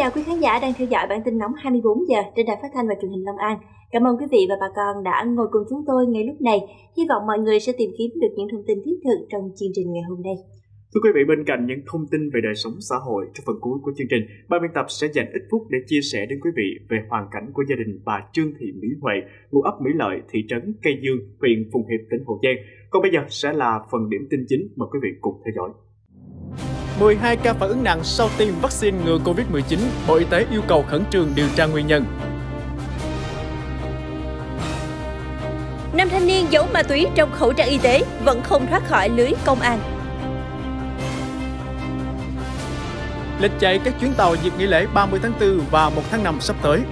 chào quý khán giả đang theo dõi bản tin nóng 24 giờ trên đài phát thanh và truyền hình Long An. Cảm ơn quý vị và bà con đã ngồi cùng chúng tôi ngay lúc này. Hy vọng mọi người sẽ tìm kiếm được những thông tin thiết thực trong chương trình ngày hôm nay. Thưa quý vị, bên cạnh những thông tin về đời sống xã hội, trong phần cuối của chương trình, ban biên tập sẽ dành ít phút để chia sẻ đến quý vị về hoàn cảnh của gia đình bà Trương Thị Mỹ Huệ, ngụ ấp Mỹ Lợi, thị trấn Cây Dương, huyện Phụng Hiệp, tỉnh Hậu Giang. Còn bây giờ sẽ là phần điểm tin chính, mời quý vị cùng theo dõi. 12 ca phản ứng nặng sau tiêm vaccine ngừa Covid-19, Bộ Y tế yêu cầu khẩn trương điều tra nguyên nhân. Nam thanh niên giấu ma túy trong khẩu trang y tế vẫn không thoát khỏi lưới công an. Lịch chạy các chuyến tàu dịp nghỉ lễ 30 tháng 4 và 1 tháng 5 sắp tới.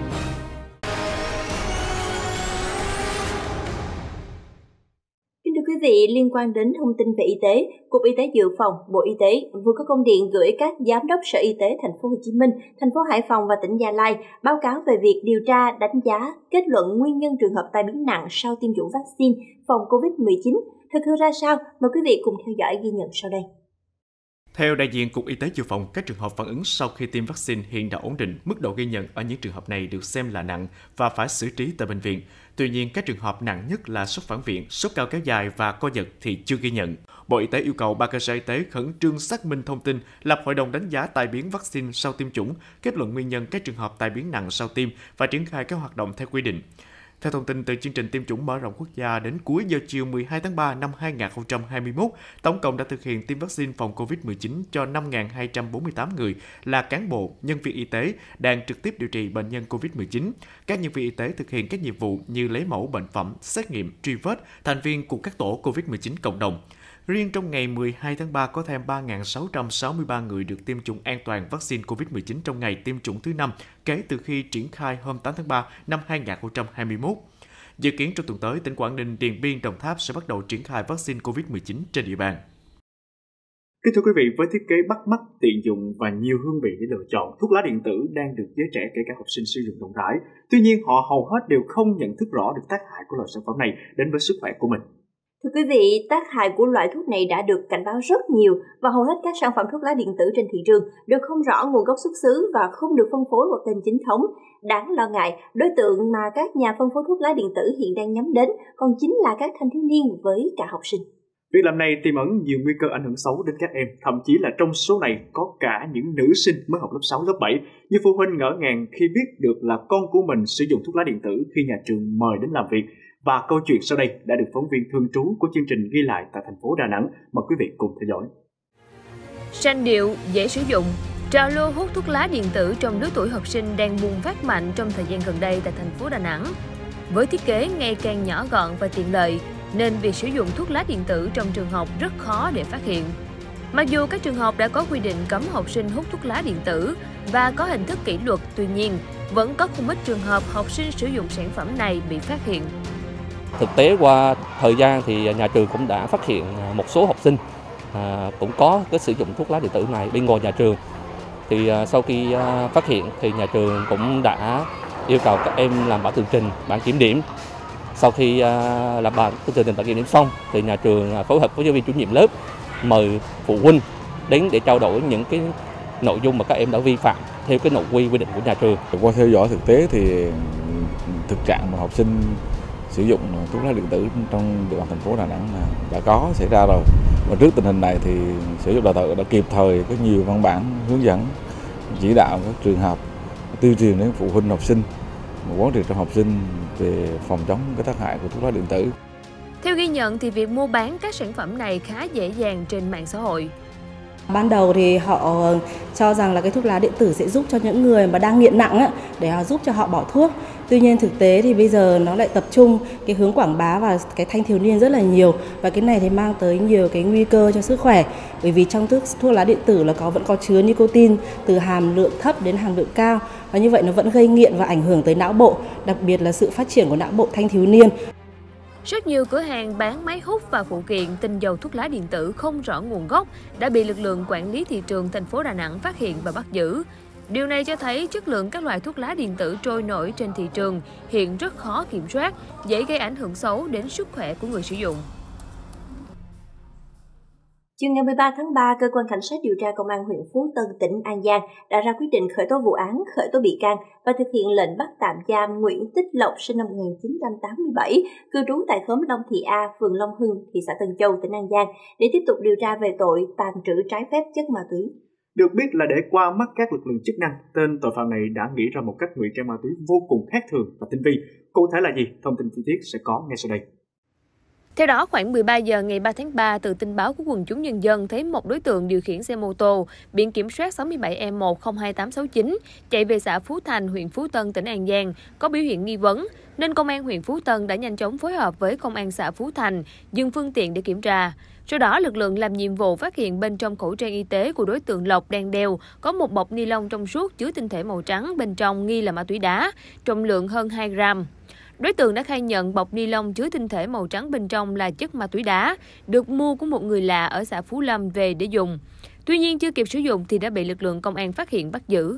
Kính thưa quý vị, liên quan đến thông tin về y tế, Cục Y tế Dự phòng, Bộ Y tế vừa có công điện gửi các giám đốc Sở Y tế Thành phố Hồ Chí Minh, thành phố Hải Phòng và tỉnh Gia Lai báo cáo về việc điều tra, đánh giá, kết luận nguyên nhân trường hợp tai biến nặng sau tiêm chủng vaccine phòng Covid-19. Thực hư ra sao? Mời quý vị cùng theo dõi ghi nhận sau đây. Theo đại diện Cục Y tế Dự phòng, các trường hợp phản ứng sau khi tiêm vaccine hiện đã ổn định. Mức độ ghi nhận ở những trường hợp này được xem là nặng và phải xử trí tại bệnh viện. Tuy nhiên, các trường hợp nặng nhất là sốt phản viện, sốt cao kéo dài và co giật thì chưa ghi nhận. Bộ Y tế yêu cầu ba cơ sở y tế khẩn trương xác minh thông tin, lập hội đồng đánh giá tai biến vaccine sau tiêm chủng, kết luận nguyên nhân các trường hợp tai biến nặng sau tiêm và triển khai các hoạt động theo quy định. Theo thông tin từ chương trình tiêm chủng mở rộng quốc gia, đến cuối giờ chiều 12 tháng 3 năm 2021, tổng cộng đã thực hiện tiêm vaccine phòng COVID-19 cho 5.248 người là cán bộ, nhân viên y tế đang trực tiếp điều trị bệnh nhân COVID-19. Các nhân viên y tế thực hiện các nhiệm vụ như lấy mẫu bệnh phẩm, xét nghiệm, truy vết, thành viên của các tổ COVID-19 cộng đồng. Riêng trong ngày 12 tháng 3 có thêm 3.663 người được tiêm chủng an toàn vaccine COVID-19 trong ngày tiêm chủng thứ 5 kể từ khi triển khai hôm 8 tháng 3 năm 2021. Dự kiến trong tuần tới, tỉnh Quảng Ninh, Điện Biên, Đồng Tháp sẽ bắt đầu triển khai vaccine COVID-19 trên địa bàn. Kính thưa quý vị, với thiết kế bắt mắt, tiện dụng và nhiều hương vị để lựa chọn, thuốc lá điện tử đang được giới trẻ kể cả học sinh sử dụng rộng rãi. Tuy nhiên, họ hầu hết đều không nhận thức rõ được tác hại của loại sản phẩm này đến với sức khỏe của mình. Thưa quý vị, tác hại của loại thuốc này đã được cảnh báo rất nhiều và hầu hết các sản phẩm thuốc lá điện tử trên thị trường đều không rõ nguồn gốc xuất xứ và không được phân phối qua kênh chính thống. Đáng lo ngại, đối tượng mà các nhà phân phối thuốc lá điện tử hiện đang nhắm đến còn chính là các thanh thiếu niên với cả học sinh. Việc làm này tiềm ẩn nhiều nguy cơ ảnh hưởng xấu đến các em, thậm chí là trong số này có cả những nữ sinh mới học lớp 6, lớp 7. Như phụ huynh ngỡ ngàng khi biết được là con của mình sử dụng thuốc lá điện tử khi nhà trường mời đến làm việc. Và câu chuyện sau đây đã được phóng viên thường trú của chương trình ghi lại tại thành phố Đà Nẵng. Mời quý vị cùng theo dõi. Sanh điệu, dễ sử dụng. Trào lưu hút thuốc lá điện tử trong lứa tuổi học sinh đang bùng phát mạnh trong thời gian gần đây tại thành phố Đà Nẵng. Với thiết kế ngày càng nhỏ gọn và tiện lợi, nên việc sử dụng thuốc lá điện tử trong trường học rất khó để phát hiện. Mặc dù các trường học đã có quy định cấm học sinh hút thuốc lá điện tử và có hình thức kỷ luật, tuy nhiên vẫn có không ít trường hợp học sinh sử dụng sản phẩm này bị phát hiện. Thực tế qua thời gian thì nhà trường cũng đã phát hiện một số học sinh cũng có cái sử dụng thuốc lá điện tử này bên ngoài nhà trường. Thì sau khi phát hiện thì nhà trường cũng đã yêu cầu các em làm bản tường trình, bản kiểm điểm. Sau khi làm bản tường trình, bản kiểm điểm xong thì nhà trường phối hợp với giáo viên chủ nhiệm lớp mời phụ huynh đến để trao đổi những cái nội dung mà các em đã vi phạm theo cái nội quy định của nhà trường. Qua theo dõi thực tế thì thực trạng mà học sinh sử dụng thuốc lá điện tử trong địa bàn thành phố Đà Nẵng đã có xảy ra rồi. Và trước tình hình này thì Sở Giáo dục Đào tạo đã kịp thời có nhiều văn bản hướng dẫn chỉ đạo các trường học tuyên truyền đến phụ huynh học sinh, quán triệt cho học sinh về phòng chống cái tác hại của thuốc lá điện tử. Theo ghi nhận thì việc mua bán các sản phẩm này khá dễ dàng trên mạng xã hội. Ban đầu thì họ cho rằng là cái thuốc lá điện tử sẽ giúp cho những người mà đang nghiện nặng để họ giúp cho họ bỏ thuốc. Tuy nhiên thực tế thì bây giờ nó lại tập trung cái hướng quảng bá và cái thanh thiếu niên rất là nhiều, và cái này thì mang tới nhiều cái nguy cơ cho sức khỏe, bởi vì trong thuốc lá điện tử là vẫn có chứa nicotine từ hàm lượng thấp đến hàm lượng cao, và như vậy nó vẫn gây nghiện và ảnh hưởng tới não bộ, đặc biệt là sự phát triển của não bộ thanh thiếu niên. Rất nhiều cửa hàng bán máy hút và phụ kiện tinh dầu thuốc lá điện tử không rõ nguồn gốc đã bị lực lượng quản lý thị trường thành phố Đà Nẵng phát hiện và bắt giữ. Điều này cho thấy chất lượng các loại thuốc lá điện tử trôi nổi trên thị trường hiện rất khó kiểm soát, dễ gây ảnh hưởng xấu đến sức khỏe của người sử dụng. Chiều ngày 13 tháng 3, Cơ quan Cảnh sát điều tra Công an huyện Phú Tân, tỉnh An Giang đã ra quyết định khởi tố vụ án, khởi tố bị can và thực hiện lệnh bắt tạm giam Nguyễn Tích Lộc sinh năm 1987, cư trú tại khóm Long Thị A, phường Long Hưng, thị xã Tân Châu, tỉnh An Giang để tiếp tục điều tra về tội tàng trữ trái phép chất ma túy. Được biết là để qua mắt các lực lượng chức năng, tên tội phạm này đã nghĩ ra một cách ngụy trang ma túy vô cùng khác thường và tinh vi. Cụ thể là gì? Thông tin chi tiết sẽ có ngay sau đây. Theo đó, khoảng 13 giờ ngày 3 tháng 3, từ tin báo của quần chúng nhân dân thấy một đối tượng điều khiển xe mô tô biển kiểm soát 67E1-02869 chạy về xã Phú Thành, huyện Phú Tân, tỉnh An Giang có biểu hiện nghi vấn, nên Công an huyện Phú Tân đã nhanh chóng phối hợp với Công an xã Phú Thành dừng phương tiện để kiểm tra. Sau đó, lực lượng làm nhiệm vụ phát hiện bên trong khẩu trang y tế của đối tượng Lộc đang đeo có một bọc ni lông trong suốt chứa tinh thể màu trắng, bên trong nghi là ma túy đá, trọng lượng hơn 2 gram. Đối tượng đã khai nhận bọc ni lông chứa tinh thể màu trắng bên trong là chất ma túy đá, được mua của một người lạ ở xã Phú Lâm về để dùng. Tuy nhiên chưa kịp sử dụng thì đã bị lực lượng công an phát hiện bắt giữ.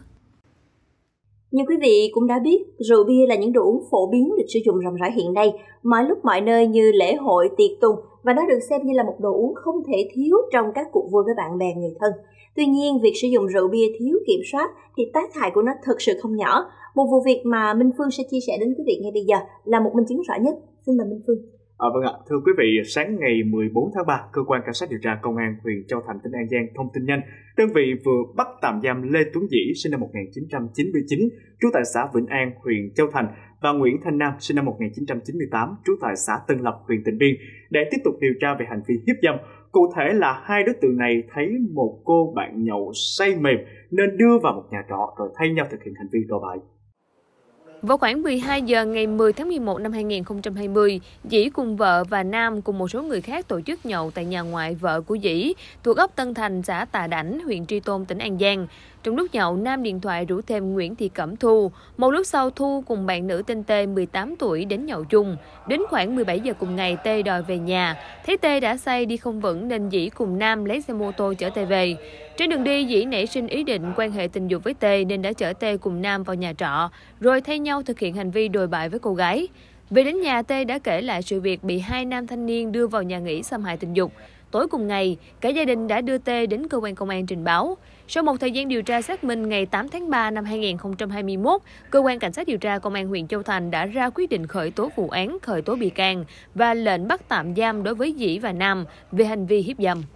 Như quý vị cũng đã biết, rượu bia là những đồ uống phổ biến được sử dụng rộng rãi hiện nay, mọi lúc mọi nơi như lễ hội, tiệc tùng, và nó được xem như là một đồ uống không thể thiếu trong các cuộc vui với bạn bè, người thân. Tuy nhiên, việc sử dụng rượu bia thiếu kiểm soát thì tác hại của nó thực sự không nhỏ. Một vụ việc mà Minh Phương sẽ chia sẻ đến quý vị ngay bây giờ là một minh chứng rõ nhất. Xin mời Minh Phương. Vâng ạ, thưa quý vị, sáng ngày 14 tháng 3, Cơ quan Cảnh sát điều tra Công an huyện Châu Thành, tỉnh An Giang thông tin nhanh, đơn vị vừa bắt tạm giam Lê Tuấn Dĩ, sinh năm 1999, trú tại xã Vĩnh An, huyện Châu Thành, và Nguyễn Thanh Nam, sinh năm 1998, trú tại xã Tân Lập, huyện Tịnh Biên, để tiếp tục điều tra về hành vi hiếp dâm. Cụ thể là hai đối tượng này thấy một cô bạn nhậu say mềm nên đưa vào một nhà trọ rồi thay nhau thực hiện hành vi đồi bại. Vào khoảng 12 giờ ngày 10 tháng 11 năm 2020, Dĩ cùng vợ và Nam cùng một số người khác tổ chức nhậu tại nhà ngoại vợ của Dĩ, thuộc ấp Tân Thành, xã Tà Đảnh, huyện Tri Tôn, tỉnh An Giang. Trong lúc nhậu, Nam điện thoại rủ thêm Nguyễn Thị Cẩm Thu. Một lúc sau, Thu cùng bạn nữ tên T, 18 tuổi, đến nhậu chung. Đến khoảng 17 giờ cùng ngày, T đòi về nhà. Thấy T đã say đi không vững nên Dĩ cùng Nam lấy xe mô tô chở T về. Trên đường đi, Dĩ nảy sinh ý định quan hệ tình dục với T nên đã chở T cùng Nam vào nhà trọ, rồi thay nhau thực hiện hành vi đồi bại với cô gái. Về đến nhà, T đã kể lại sự việc bị hai nam thanh niên đưa vào nhà nghỉ xâm hại tình dục. Tối cùng ngày, cả gia đình đã đưa T đến cơ quan công an trình báo. Sau một thời gian điều tra xác minh, ngày 8 tháng 3 năm 2021, Cơ quan Cảnh sát điều tra Công an huyện Châu Thành đã ra quyết định khởi tố vụ án, khởi tố bị can và lệnh bắt tạm giam đối với Dĩ và Nam về hành vi hiếp dâm.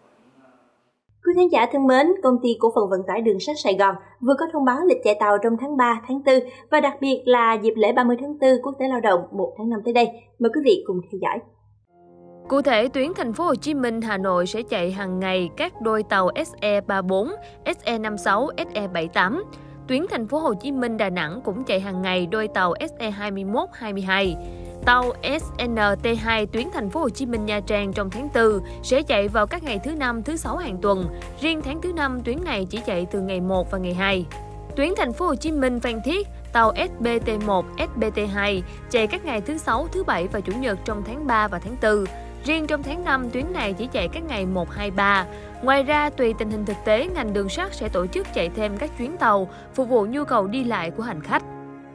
Quý khán giả thân mến, Công ty Cổ phần Vận tải Đường sắt Sài Gòn vừa có thông báo lịch chạy tàu trong tháng 3, tháng 4 và đặc biệt là dịp lễ 30 tháng 4 Quốc tế Lao động 1 tháng 5 tới đây. Mời quý vị cùng theo dõi. Cụ thể, tuyến Thành phố Hồ Chí Minh - Hà Nội sẽ chạy hàng ngày các đôi tàu SE34, SE56, SE78. Tuyến Thành phố Hồ Chí Minh - Đà Nẵng cũng chạy hàng ngày đôi tàu SE21, 22. Tàu SNT2 tuyến Thành phố Hồ Chí Minh - Nha Trang trong tháng 4 sẽ chạy vào các ngày thứ Năm, thứ Sáu hàng tuần. Riêng tháng thứ Năm, tuyến này chỉ chạy từ ngày 1 và ngày 2. Tuyến Thành phố Hồ Chí Minh - Phan Thiết, tàu SBT1, SBT2 chạy các ngày thứ Sáu, thứ Bảy và Chủ nhật trong tháng 3 và tháng 4. Riêng trong tháng 5, tuyến này chỉ chạy các ngày 1, 2, 3. Ngoài ra, tùy tình hình thực tế, ngành đường sắt sẽ tổ chức chạy thêm các chuyến tàu phục vụ nhu cầu đi lại của hành khách.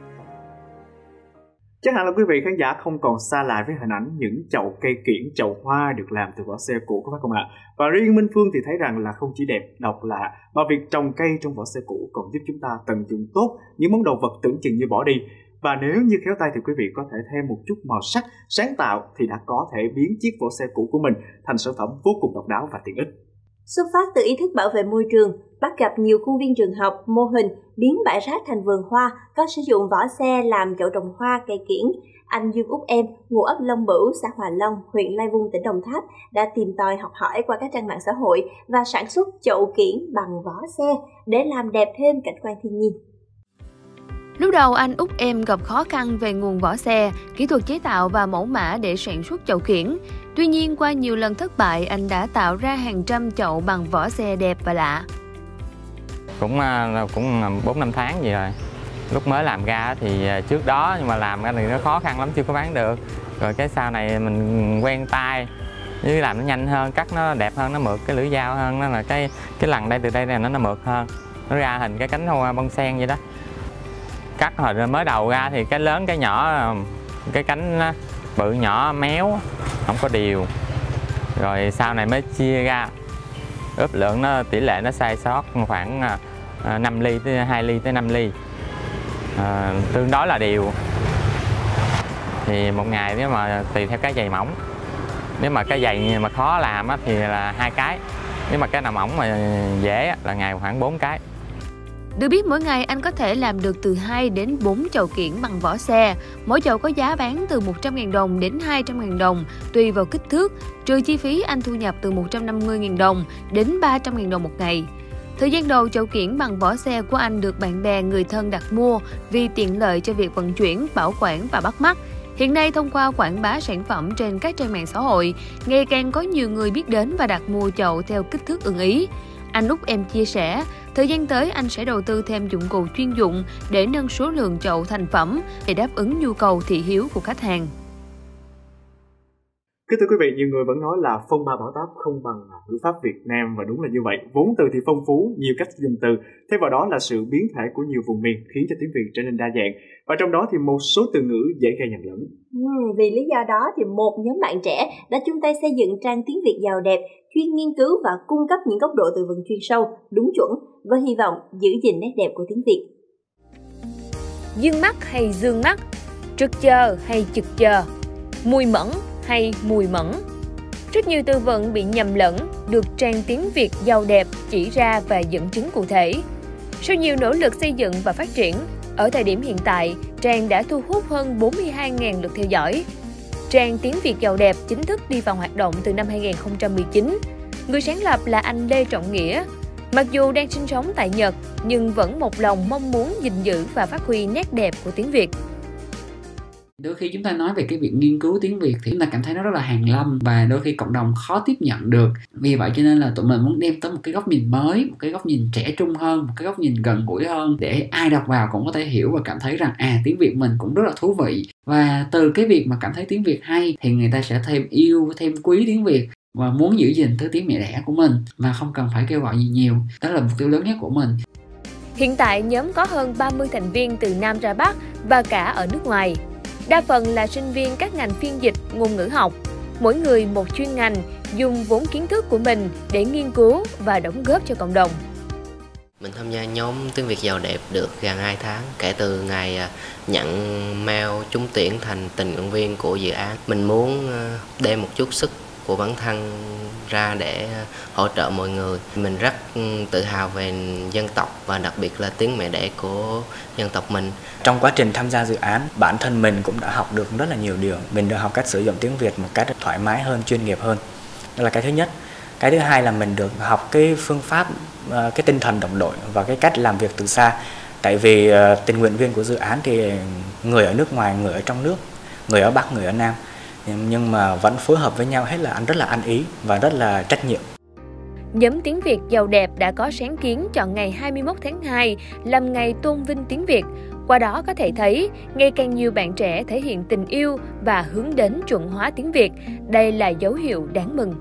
Chắc hẳn là quý vị khán giả không còn xa lạ với hình ảnh những chậu cây kiểng, chậu hoa được làm từ vỏ xe cũ của các bạn ạ. Và riêng Minh Phương thì thấy rằng là không chỉ đẹp, độc lạ, mà việc trồng cây trong vỏ xe cũ còn giúp chúng ta tận dụng tốt những món đồ vật tưởng chừng như bỏ đi. Và nếu như khéo tay thì quý vị có thể thêm một chút màu sắc, sáng tạo thì đã có thể biến chiếc vỏ xe cũ của mình thành sản phẩm vô cùng độc đáo và tiện ích. Xuất phát từ ý thức bảo vệ môi trường, bắt gặp nhiều khuôn viên trường học, mô hình biến bãi rác thành vườn hoa, có sử dụng vỏ xe làm chậu trồng hoa, cây kiểng. Anh Dương Úc Em, ngụ ấp Long Bửu, xã Hòa Long, huyện Lai Vung, tỉnh Đồng Tháp đã tìm tòi học hỏi qua các trang mạng xã hội và sản xuất chậu kiểng bằng vỏ xe để làm đẹp thêm cảnh quan thiên nhiên. Lúc đầu anh Úc Em gặp khó khăn về nguồn vỏ xe, kỹ thuật chế tạo và mẫu mã để sản xuất chậu kiểng. Tuy nhiên, qua nhiều lần thất bại, anh đã tạo ra hàng trăm chậu bằng vỏ xe đẹp và lạ. Cũng 4-5 tháng gì rồi. Lúc mới làm ra thì trước đó, nhưng mà làm ra thì nó khó khăn lắm, chưa có bán được. Rồi cái sau này mình quen tay, với làm nó nhanh hơn, cắt nó đẹp hơn, nó mượt cái lưỡi dao hơn, nó là cái lần đây từ đây là nó mượt hơn. Nó ra hình cái cánh hoa bông sen vậy đó. Cắt hồi mới đầu ra thì cái lớn cái nhỏ, cái cánh bự nhỏ méo, không có đều. Rồi sau này mới chia ra ướp lượng nó tỷ lệ nó sai sót khoảng 5 ly tới 2 ly tới 5 ly, tương đối là đều. Thì một ngày nếu mà tùy theo cái dày mỏng, nếu mà cái dày mà khó làm thì là 2 cái, nếu mà cái nào mỏng mà dễ là ngày khoảng 4 cái. Được biết mỗi ngày anh có thể làm được từ 2 đến 4 chậu kiển bằng vỏ xe. Mỗi chậu có giá bán từ 100.000 đồng đến 200.000 đồng tùy vào kích thước, trừ chi phí anh thu nhập từ 150.000 đồng đến 300.000 đồng một ngày. Thời gian đầu chậu kiển bằng vỏ xe của anh được bạn bè người thân đặt mua vì tiện lợi cho việc vận chuyển, bảo quản và bắt mắt. Hiện nay thông qua quảng bá sản phẩm trên các trang mạng xã hội, ngày càng có nhiều người biết đến và đặt mua chậu theo kích thước ưng ý. Anh Úc Em chia sẻ, thời gian tới anh sẽ đầu tư thêm dụng cụ chuyên dụng để nâng số lượng chậu thành phẩm để đáp ứng nhu cầu thị hiếu của khách hàng. Kính thưa quý vị, nhiều người vẫn nói là phong ba bảo táp không bằng ngữ pháp Việt Nam, và đúng là như vậy. Vốn từ thì phong phú, nhiều cách dùng từ, thay vào đó là sự biến thể của nhiều vùng miền khiến cho tiếng Việt trở nên đa dạng. Và trong đó thì một số từ ngữ dễ gây nhầm lẫn. Vì lý do đó thì một nhóm bạn trẻ đã chung tay xây dựng trang tiếng Việt giàu đẹp, chuyên nghiên cứu và cung cấp những góc độ từ vựng chuyên sâu, đúng chuẩn với hy vọng giữ gìn nét đẹp của tiếng Việt. Dương mắt hay dương mắt, trực chờ hay trực chờ, mùi mẫn hay mùi mẫn. Rất nhiều từ vựng bị nhầm lẫn được trang tiếng Việt giàu đẹp chỉ ra và dẫn chứng cụ thể. Sau nhiều nỗ lực xây dựng và phát triển, ở thời điểm hiện tại, trang đã thu hút hơn 42.000 lượt theo dõi. Trang tiếng Việt giàu đẹp chính thức đi vào hoạt động từ năm 2019. Người sáng lập là anh Lê Trọng Nghĩa. Mặc dù đang sinh sống tại Nhật, nhưng vẫn một lòng mong muốn gìn giữ và phát huy nét đẹp của tiếng Việt. Đôi khi chúng ta nói về cái việc nghiên cứu tiếng Việt thì chúng ta cảm thấy nó rất là hàn lâm và đôi khi cộng đồng khó tiếp nhận được. Vì vậy cho nên là tụi mình muốn đem tới một cái góc nhìn mới, một cái góc nhìn trẻ trung hơn, một cái góc nhìn gần gũi hơn để ai đọc vào cũng có thể hiểu và cảm thấy rằng tiếng Việt mình cũng rất là thú vị. Và từ cái việc mà cảm thấy tiếng Việt hay thì người ta sẽ thêm yêu, thêm quý tiếng Việt và muốn giữ gìn thứ tiếng mẹ đẻ của mình mà không cần phải kêu gọi gì nhiều. Đó là mục tiêu lớn nhất của mình. Hiện tại nhóm có hơn 30 thành viên từ Nam ra Bắc và cả ở nước ngoài. Đa phần là sinh viên các ngành phiên dịch, ngôn ngữ học. Mỗi người một chuyên ngành, dùng vốn kiến thức của mình để nghiên cứu và đóng góp cho cộng đồng. Mình tham gia nhóm tiếng Việt giàu đẹp được gần 2 tháng kể từ ngày nhận mail trúng tuyển thành tình nguyện viên của dự án. Mình muốn đem một chút sức của bản thân ra để hỗ trợ mọi người. Mình rất tự hào về dân tộc và đặc biệt là tiếng mẹ đẻ của dân tộc mình. Trong quá trình tham gia dự án, bản thân mình cũng đã học được rất là nhiều điều. Mình được học cách sử dụng tiếng Việt một cách thoải mái hơn, chuyên nghiệp hơn. Đó là cái thứ nhất. Cái thứ hai là mình được học cái phương pháp, cái tinh thần đồng đội và cái cách làm việc từ xa. Tại vì tình nguyện viên của dự án thì người ở nước ngoài, người ở trong nước, người ở Bắc, người ở Nam. Nhưng mà vẫn phối hợp với nhau hết, là rất là ăn ý và rất là trách nhiệm. Nhóm tiếng Việt giàu đẹp đã có sáng kiến chọn ngày 21 tháng 2 làm ngày tôn vinh tiếng Việt. Qua đó có thể thấy, ngày càng nhiều bạn trẻ thể hiện tình yêu và hướng đến chuẩn hóa tiếng Việt. Đây là dấu hiệu đáng mừng.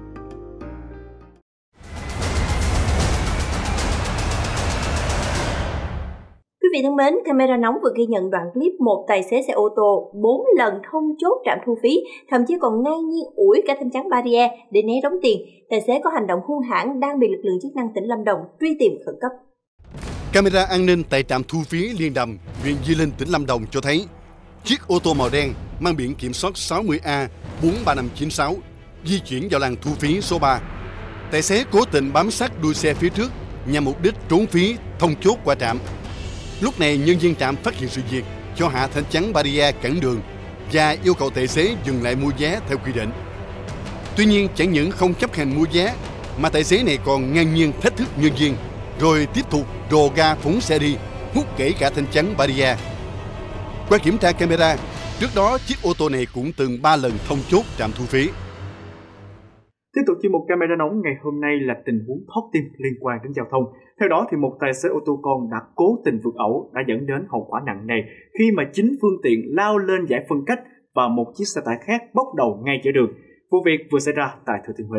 Quý vị thân mến, camera nóng vừa ghi nhận đoạn clip một tài xế xe ô tô 4 lần thông chốt trạm thu phí, thậm chí còn ngang nhiên ủi cả thanh chắn barrier để né đóng tiền. Tài xế có hành động hung hãn đang bị lực lượng chức năng tỉnh Lâm Đồng truy tìm khẩn cấp. Camera an ninh tại trạm thu phí Liên Đầm, huyện Di Linh, tỉnh Lâm Đồng cho thấy chiếc ô tô màu đen mang biển kiểm soát 60A43596 di chuyển vào làn thu phí số 3. Tài xế cố tình bám sát đuôi xe phía trước nhằm mục đích trốn phí thông chốt qua trạm. Lúc này nhân viên trạm phát hiện sự việc, cho hạ thanh chắn barrier cản đường và yêu cầu tài xế dừng lại mua vé theo quy định. Tuy nhiên chẳng những không chấp hành mua vé mà tài xế này còn ngang nhiên thách thức nhân viên, rồi tiếp tục rồ ga phóng xe đi, hút gãy cả thanh chắn barrier. Qua kiểm tra camera, trước đó chiếc ô tô này cũng từng 3 lần thông chốt trạm thu phí. Tiếp tục chuyên mục camera nóng ngày hôm nay là tình huống thoát tim liên quan đến giao thông. Theo đó thì một tài xế ô tô con đã cố tình vượt ẩu đã dẫn đến hậu quả nặng nề khi mà chính phương tiện lao lên giải phân cách và một chiếc xe tải khác bốc đầu ngay giữa đường. Vụ việc vừa xảy ra tại Thừa Thiên Huế.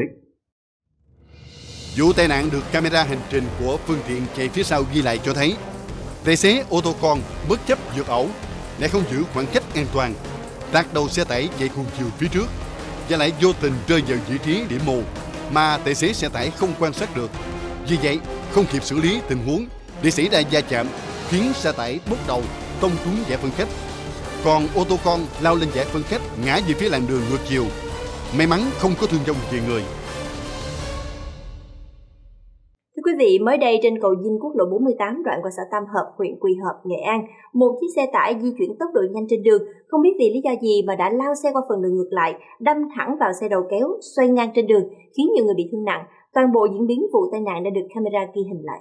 Vụ tai nạn được camera hành trình của phương tiện chạy phía sau ghi lại cho thấy tài xế ô tô con bất chấp vượt ẩu lại không giữ khoảng cách an toàn, tạt đầu xe tải chạy cùng chiều phía trước và lại vô tình rơi vào vị trí điểm mù, mà tài xế xe tải không quan sát được. Vì vậy, không kịp xử lý tình huống để xảy ra va chạm, khiến xe tải bốc đầu tông trúng giải phân cách. Còn ô tô con lao lên giải phân cách, ngã về phía làn đường ngược chiều. May mắn không có thương vong về người. Thưa quý vị, mới đây trên cầu Dinh quốc lộ 48 đoạn qua xã Tam Hợp, huyện Quỳ Hợp, Nghệ An, một chiếc xe tải di chuyển tốc độ nhanh trên đường, không biết vì lý do gì mà đã lao xe qua phần đường ngược lại, đâm thẳng vào xe đầu kéo, xoay ngang trên đường, khiến nhiều người bị thương nặng. Toàn bộ diễn biến vụ tai nạn đã được camera ghi hình lại.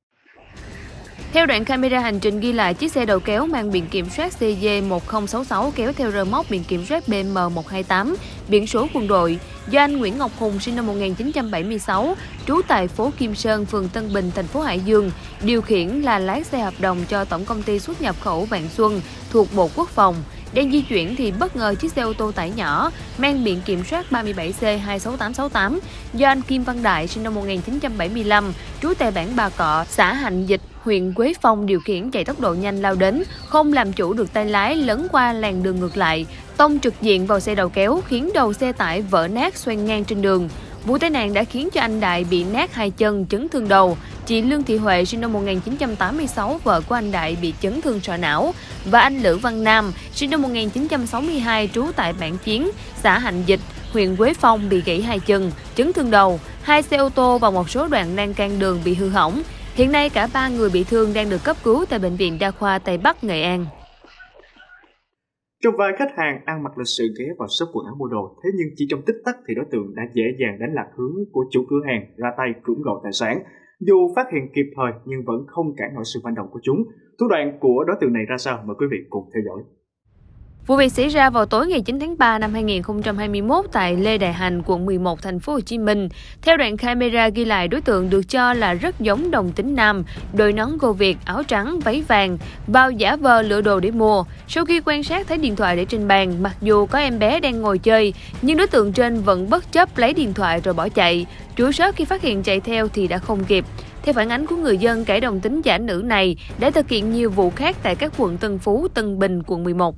Theo đoạn camera hành trình ghi lại, chiếc xe đầu kéo mang biển kiểm soát CJ1066 kéo theo rơ móc biển kiểm soát BM128, biển số quân đội, do anh Nguyễn Ngọc Hùng sinh năm 1976, trú tại phố Kim Sơn, phường Tân Bình, thành phố Hải Dương, điều khiển là lái xe hợp đồng cho Tổng công ty xuất nhập khẩu Vạn Xuân thuộc Bộ Quốc phòng. Đang di chuyển thì bất ngờ chiếc xe ô tô tải nhỏ mang biển kiểm soát 37C26868 do anh Kim Văn Đại sinh năm 1975, trú tại bản Bà Cọ, xã Hạnh Dịch, huyện Quế Phong điều khiển chạy tốc độ nhanh lao đến, không làm chủ được tay lái lấn qua làn đường ngược lại, tông trực diện vào xe đầu kéo khiến đầu xe tải vỡ nát xoay ngang trên đường. Vụ tai nạn đã khiến cho anh Đại bị nát hai chân, chấn thương đầu. Chị Lương Thị Huệ sinh năm 1986, vợ của anh Đại bị chấn thương sọ não, và anh Lữ Văn Nam sinh năm 1962, trú tại bản Chiến, xã Hạnh Dịch, huyện Quế Phong bị gãy hai chân, chấn thương đầu. Hai xe ô tô và một số đoạn lan can đường bị hư hỏng. Hiện nay cả 3 người bị thương đang được cấp cứu tại Bệnh viện Đa khoa Tây Bắc, Nghệ An. Trong vai khách hàng ăn mặc lịch sự ghé vào shop quần áo mua đồ, thế nhưng chỉ trong tích tắc thì đối tượng đã dễ dàng đánh lạc hướng của chủ cửa hàng, ra tay cưỡng đoạt tài sản. Dù phát hiện kịp thời nhưng vẫn không cản nổi sự manh động của chúng. Thủ đoạn của đối tượng này ra sao? Mời quý vị cùng theo dõi. Vụ việc xảy ra vào tối ngày 9 tháng 3 năm 2021 tại Lê Đại Hành, quận 11, thành phố Hồ Chí Minh. Theo đoạn camera ghi lại, đối tượng được cho là rất giống đồng tính nam, đội nón Go Việt, áo trắng, váy vàng, vào giả vờ lựa đồ để mua. Sau khi quan sát thấy điện thoại để trên bàn, mặc dù có em bé đang ngồi chơi, nhưng đối tượng trên vẫn bất chấp lấy điện thoại rồi bỏ chạy. Chủ shop khi phát hiện chạy theo thì đã không kịp. Theo phản ánh của người dân, kẻ đồng tính giả nữ này đã thực hiện nhiều vụ khác tại các quận Tân Phú, Tân Bình, quận 11.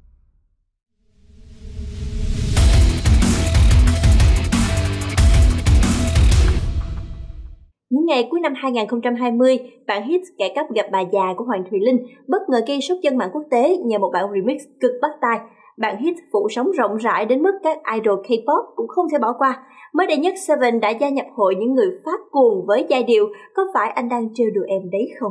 Những ngày cuối năm 2020, bản hit Kẻ cắp gặp bà già của Hoàng Thùy Linh bất ngờ gây sốt dân mạng quốc tế nhờ một bản remix cực bắt tai. Bản hit phủ sóng rộng rãi đến mức các idol K-pop cũng không thể bỏ qua. Mới đây nhất, Seven đã gia nhập hội những người phát cuồng với giai điệu "Có phải anh đang trêu đùa em đấy không?".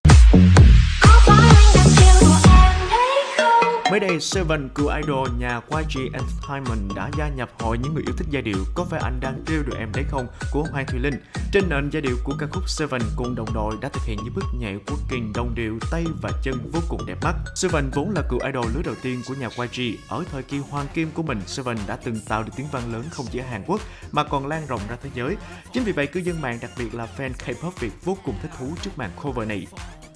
Mới đây, Seven, cựu idol nhà YG Entertainment đã gia nhập hội những người yêu thích giai điệu "Có phải anh đang trêu đùa em đấy không" của Hoàng Thùy Linh. Trên nền giai điệu của ca khúc, Seven cùng đồng đội đã thực hiện những bước nhảy working đồng điệu, tay và chân vô cùng đẹp mắt. Seven vốn là cựu idol lứa đầu tiên của nhà YG. Ở thời kỳ hoàng kim của mình, Seven đã từng tạo được tiếng vang lớn không chỉ ở Hàn Quốc mà còn lan rộng ra thế giới. Chính vì vậy, cư dân mạng, đặc biệt là fan K-pop Việt, vô cùng thích thú trước màn cover này.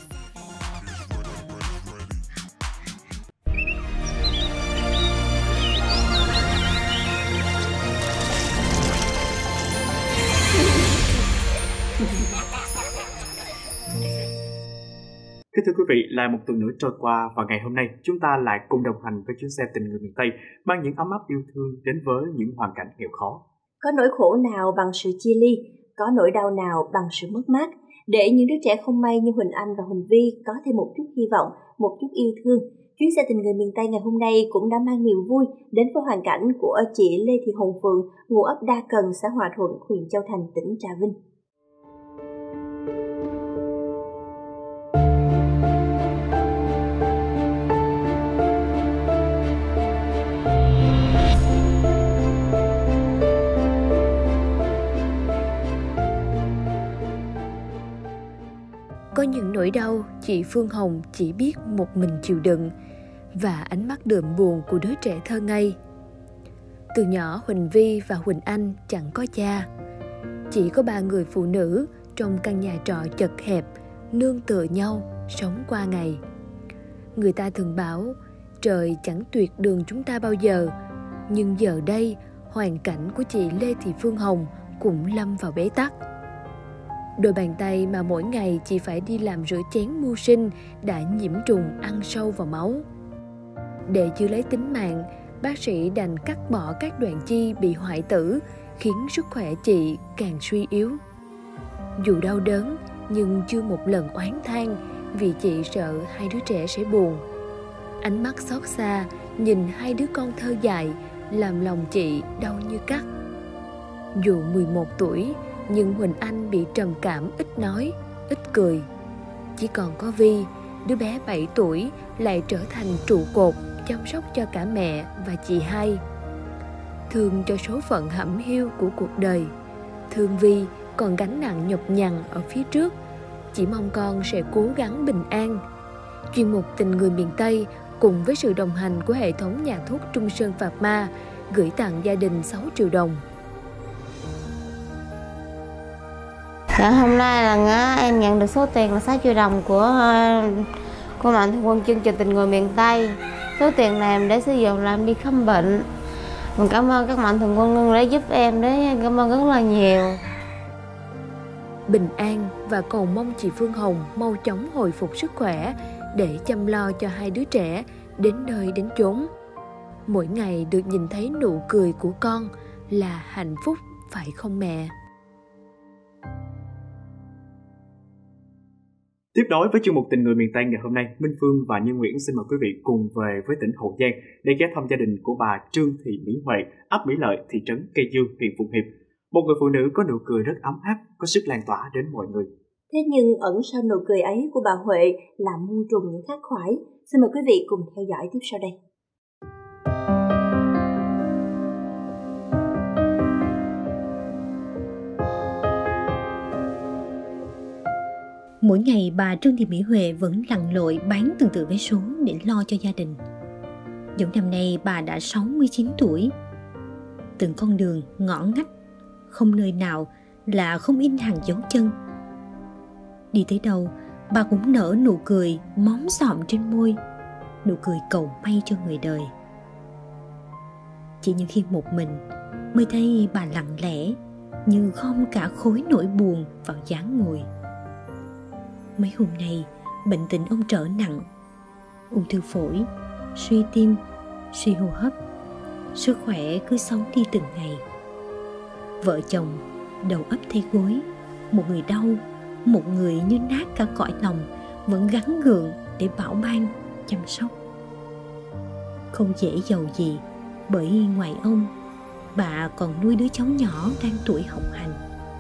Kính thưa quý vị, lại một tuần nữa trôi qua và ngày hôm nay chúng ta lại cùng đồng hành với chuyến xe tình người miền Tây, mang những ấm áp yêu thương đến với những hoàn cảnh nghèo khó. Có nỗi khổ nào bằng sự chia ly, có nỗi đau nào bằng sự mất mát, để những đứa trẻ không may như Huỳnh Anh và Huỳnh Vi có thêm một chút hy vọng, một chút yêu thương. Chuyến xe tình người miền Tây ngày hôm nay cũng đã mang niềm vui đến với hoàn cảnh của chị Lê Thị Hồng Phượng, ngụ ấp Đa Cần, xã Hòa Thuận, huyện Châu Thành, tỉnh Trà Vinh. Có những nỗi đau chị Phương Hồng chỉ biết một mình chịu đựng, và ánh mắt đượm buồn của đứa trẻ thơ ngây. Từ nhỏ, Huỳnh Vi và Huỳnh Anh chẳng có cha. Chỉ có 3 người phụ nữ trong căn nhà trọ chật hẹp, nương tựa nhau, sống qua ngày. Người ta thường bảo, trời chẳng tuyệt đường chúng ta bao giờ. Nhưng giờ đây, hoàn cảnh của chị Lê Thị Phương Hồng cũng lâm vào bế tắc. Đôi bàn tay mà mỗi ngày chị phải đi làm rửa chén mưu sinh đã nhiễm trùng ăn sâu vào máu. Để chưa lấy tính mạng, bác sĩ đành cắt bỏ các đoạn chi bị hoại tử, khiến sức khỏe chị càng suy yếu. Dù đau đớn nhưng chưa một lần oán than vì chị sợ hai đứa trẻ sẽ buồn. Ánh mắt xót xa nhìn hai đứa con thơ dại làm lòng chị đau như cắt. Dù 11 tuổi nhưng Huỳnh Anh bị trầm cảm, ít nói, ít cười. Chỉ còn có Vi, đứa bé 7 tuổi lại trở thành trụ cột chăm sóc cho cả mẹ và chị hai. Thương cho số phận hẩm hiu của cuộc đời, thương Vi còn gánh nặng nhọc nhằn ở phía trước. Chỉ mong con sẽ cố gắng bình an. Chuyên mục Tình Người Miền Tây cùng với sự đồng hành của hệ thống nhà thuốc Trung Sơn Phạc Ma gửi tặng gia đình 6 triệu đồng. Hôm nay là em nhận được số tiền là 6 triệu đồng của Mạnh Thường Quân chương trình Tình Người Miền Tây. Số tiền này em để sử dụng làm đi khám bệnh. Mình cảm ơn các Mạnh Thường Quân đã giúp em đấy, cảm ơn rất là nhiều. Bình an và cầu mong chị Phương Hồng mau chóng hồi phục sức khỏe để chăm lo cho hai đứa trẻ đến nơi đến chốn. Mỗi ngày được nhìn thấy nụ cười của con là hạnh phúc, phải không mẹ? Tiếp nối với chương mục Tình Người Miền Tây ngày hôm nay, Minh Phương và Như Nguyễn xin mời quý vị cùng về với tỉnh Hậu Giang để ghé thăm gia đình của bà Trương Thị Mỹ Huệ, ấp Mỹ Lợi, thị trấn Cây Dương, huyện Phụng Hiệp. Một người phụ nữ có nụ cười rất ấm áp, có sức lan tỏa đến mọi người. Thế nhưng ẩn sau nụ cười ấy của bà Huệ là muôn trùng những khắc khoải. Xin mời quý vị cùng theo dõi tiếp sau đây. Mỗi ngày bà Trương Thị Mỹ Huệ vẫn lặn lội bán từng tờ vé số để lo cho gia đình. Dẫu năm nay bà đã 69 tuổi. Từng con đường ngõ ngách, không nơi nào là không in hàng dấu chân. Đi tới đâu, bà cũng nở nụ cười móm xòm trên môi, nụ cười cầu may cho người đời. Chỉ những khi một mình mới thấy bà lặng lẽ như gom cả khối nỗi buồn vào dáng ngồi. Mấy hôm nay bệnh tình ông trở nặng, ung thư phổi, suy tim, suy hô hấp. Sức khỏe cứ xấu đi từng ngày. Vợ chồng đầu ấp thay gối, một người đau, một người như nát cả cõi lòng vẫn gắng gượng để bảo ban chăm sóc. Không dễ giàu gì, bởi ngoài ông, bà còn nuôi đứa cháu nhỏ đang tuổi học hành.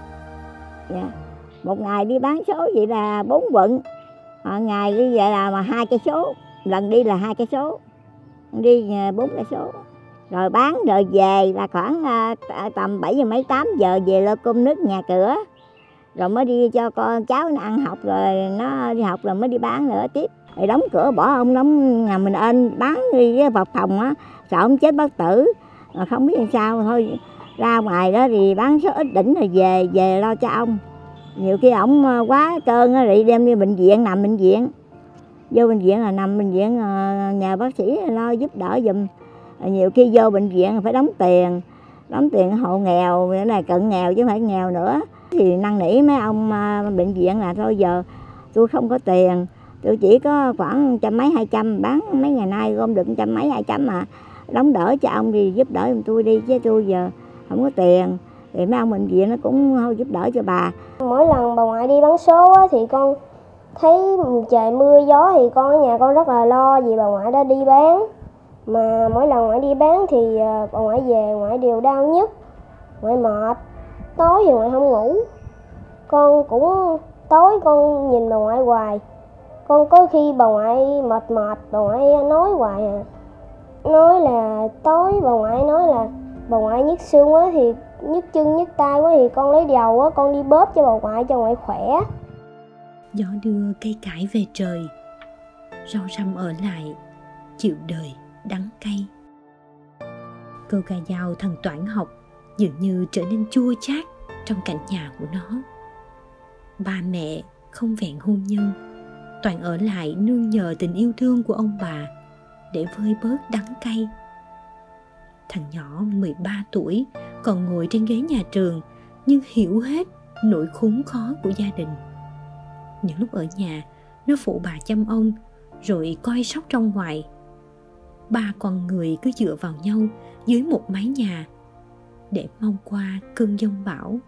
Dạ. Một ngày đi bán số vậy là 4 quận. Ngày đi vậy là 2 cây số, lần đi là 2 cây số, đi 4 cây số. Rồi bán rồi về là khoảng tầm 7 giờ mấy 8 giờ về lo cơm nước nhà cửa. Rồi mới đi cho con cháu nó ăn học, rồi nó đi học rồi mới đi bán nữa tiếp. Rồi đóng cửa bỏ ông đóng nhà mình ên bán đi vào phòng á, sợ ông chết bất tử. Mà không biết làm sao thôi ra ngoài đó thì bán số ít đỉnh rồi về lo cho ông. Nhiều khi ổng quá cơn rồi đem đi bệnh viện, nằm bệnh viện. Vô bệnh viện là nằm bệnh viện, nhờ bác sĩ lo giúp đỡ giùm. Nhiều khi vô bệnh viện phải đóng tiền hộ nghèo, cái này cận nghèo chứ không phải nghèo nữa. Thì năn nỉ mấy ông bệnh viện là thôi giờ tôi không có tiền, tôi chỉ có khoảng trăm mấy 200, bán mấy ngày nay gom được trăm mấy 200 mà đóng đỡ cho ông thì giúp đỡ giùm tôi đi, chứ tôi giờ không có tiền. Thì mấy ông bệnh viện nó cũng thôi giúp đỡ cho bà. Mỗi lần bà ngoại đi bán số á, thì con thấy trời mưa gió thì con ở nhà con rất là lo vì bà ngoại đã đi bán. Mà mỗi lần ngoại đi bán thì bà ngoại về ngoại đều đau nhức, ngoại mệt, tối thì ngoại không ngủ. Con cũng tối con nhìn bà ngoại hoài. Con có khi bà ngoại mệt bà ngoại nói hoài à. Nói là tối bà ngoại nói là bà ngoại nhức xương quá thì nhức chân nhức tay quá thì con lấy dầu á, con đi bóp cho bà ngoại cho ngoại khỏe. Gió đưa cây cải về trời, rau răm ở lại, chịu đời đắng cay. Câu ca dao thằng Toản học dường như trở nên chua chát trong cảnh nhà của nó. Ba mẹ không vẹn hôn nhân, Toản ở lại nương nhờ tình yêu thương của ông bà để vơi bớt đắng cay. Thằng nhỏ 13 tuổi còn ngồi trên ghế nhà trường nhưng hiểu hết nỗi khốn khó của gia đình. Những lúc ở nhà, nó phụ bà chăm ông rồi coi sóc trong ngoài. Ba con người cứ dựa vào nhau dưới một mái nhà, để mong qua cơn giông bão?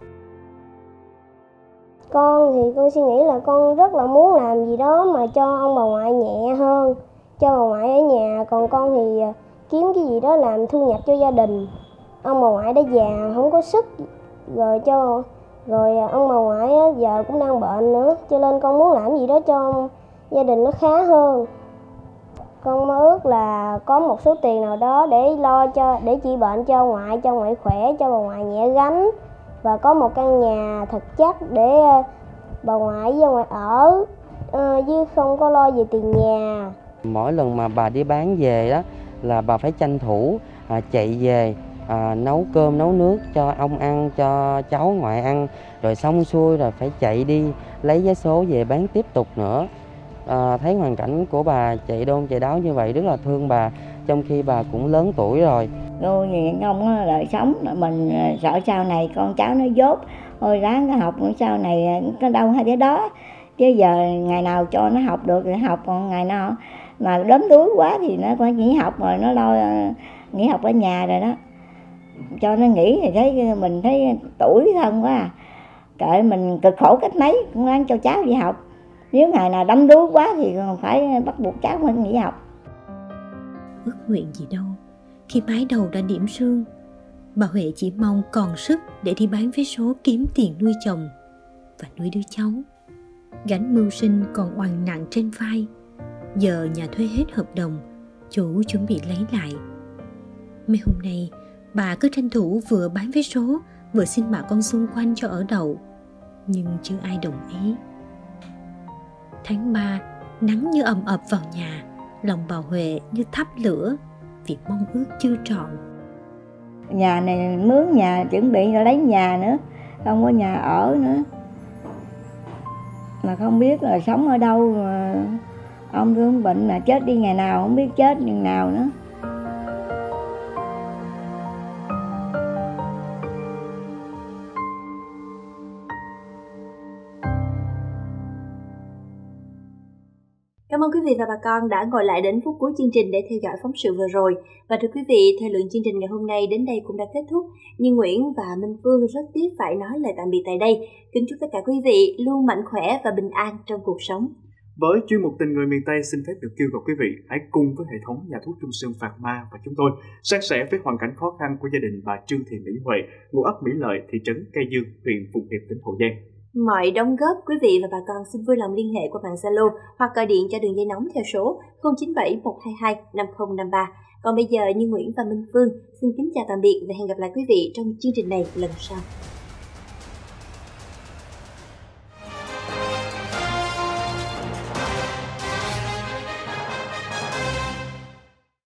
Con thì con suy nghĩ là con rất là muốn làm gì đó mà cho ông bà ngoại nhẹ hơn, cho bà ngoại ở nhà, còn con thì kiếm cái gì đó làm thu nhập cho gia đình. Ông bà ngoại đã già không có sức rồi ông bà ngoại giờ cũng đang bệnh nữa, cho nên con muốn làm gì đó cho gia đình nó khá hơn. Con mơ ước là có một số tiền nào đó để trị bệnh cho ngoại khỏe, cho bà ngoại nhẹ gánh, và có một căn nhà thật chắc để bà ngoại với ngoại ở, chứ không có lo về tiền nhà. Mỗi lần mà bà đi bán về đó là bà phải tranh thủ chạy về nấu cơm nấu nước cho ông ăn, cho cháu ngoại ăn, rồi xong xuôi rồi phải chạy đi lấy vé số về bán tiếp tục nữa. Thấy hoàn cảnh của bà chạy đôn chạy đáo như vậy rất là thương bà, trong khi bà cũng lớn tuổi rồi. Nuôi những ông đời sống, mình sợ sau này con cháu nó dốt, thôi ráng nó học, sau này có đâu hay cái đó. Chứ giờ ngày nào cho nó học được thì học, còn ngày nào mà đốm đuối quá thì nó phải nghỉ học rồi, nó lo nghỉ học ở nhà rồi đó. Cho nó nghỉ thì mình thấy tuổi thân quá à. Kệ mình cực khổ cách mấy cũng ráng cho cháu đi học. Nếu ngày nào đắm đuối quá thì còn phải bắt buộc cháu phải nghỉ học. Ước nguyện gì đâu, khi mái đầu đã điểm sương, bà Huệ chỉ mong còn sức để đi bán vé số kiếm tiền nuôi chồng và nuôi đứa cháu. Gánh mưu sinh còn oằn nặng trên vai. Giờ nhà thuê hết hợp đồng, chủ chuẩn bị lấy lại. Mấy hôm nay, bà cứ tranh thủ vừa bán vé số, vừa xin bà con xung quanh cho ở đậu, nhưng chưa ai đồng ý. Tháng 3, nắng như ầm ập vào nhà, lòng bà Huệ như thắp lửa vì mong ước chưa trọn. Nhà này mướn nhà, chuẩn bị lấy nhà nữa, không có nhà ở nữa. Mà không biết là sống ở đâu, mà ông thương bệnh là chết đi ngày nào, không biết chết ngày nào nữa. Cảm ơn quý vị và bà con đã ngồi lại đến phút cuối chương trình để theo dõi phóng sự vừa rồi. Và thưa quý vị, thời lượng chương trình ngày hôm nay đến đây cũng đã kết thúc. Nhưng Nguyễn và Minh Phương rất tiếc phải nói lời tạm biệt tại đây. Kính chúc tất cả quý vị luôn mạnh khỏe và bình an trong cuộc sống. Với chuyên mục Tình Người Miền Tây xin phép được kêu gọi quý vị hãy cùng với hệ thống nhà thuốc Trung Sơn Phạc Ma và chúng tôi san sẻ với hoàn cảnh khó khăn của gia đình bà Trương Thị Mỹ Huệ, ngụ ấp Mỹ Lợi, thị trấn Cây Dương, huyện Phụng Hiệp, tỉnh Hậu Giang. Mọi đóng góp quý vị và bà con xin vui lòng liên hệ qua mạng Zalo hoặc gọi điện cho đường dây nóng theo số 097 122 5053. Còn bây giờ Như Nguyễn và Minh Phương xin kính chào tạm biệt và hẹn gặp lại quý vị trong chương trình này lần sau.